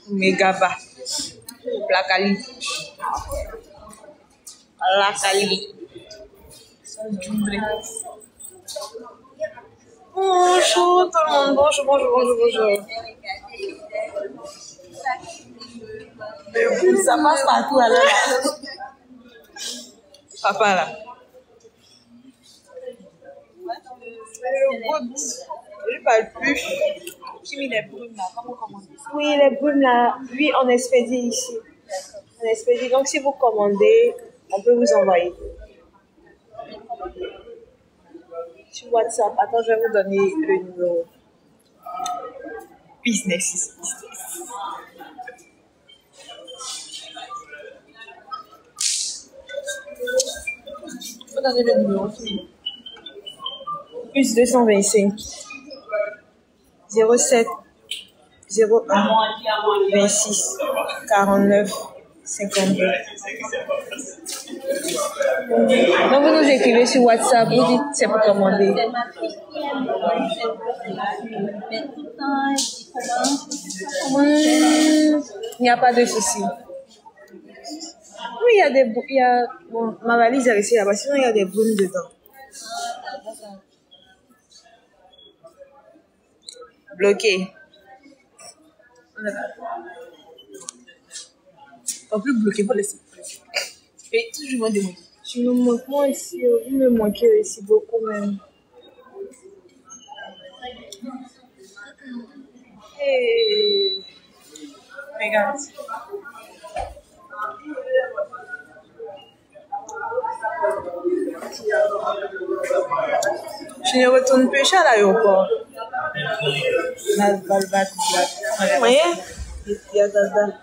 Megaba. Blacali. Lacali. Bonjour tout le monde. Bonjour. Ça passe partout alors. Papa là. Je parle plus. Qui met les brumes là? Comment commander? Oui, les brumes là, oui, on expédie ici. On expédie. Donc, si vous commandez, on peut vous envoyer. Sur WhatsApp. Attends, je vais vous donner le numéro. Business. Vous donnez le numéro. Plus 225 07 01 26 49 52. Donc vous nous écrivez sur WhatsApp, vous dites c'est pour commander. Il n'y a pas de souci. Oui, bon, ma valise est restée là-bas, sinon il y a des brumes dedans. Bloqué. On peut bloquer pour laisser. Et toujours moins de moi. Tu me manques moi ici, vous me manquez ici beaucoup même. Hey. Regarde. Je ne retourne plus à l'aéroport. Oui. Il y a Dada.